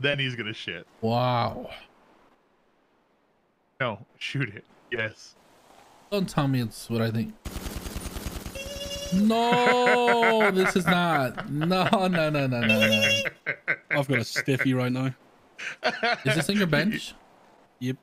Then he's gonna shit. Wow. No, shoot it. Yes. Don't tell me it's what I think. No, this is not. No. I've got a stiffy right now. Is this in your bench? Yep.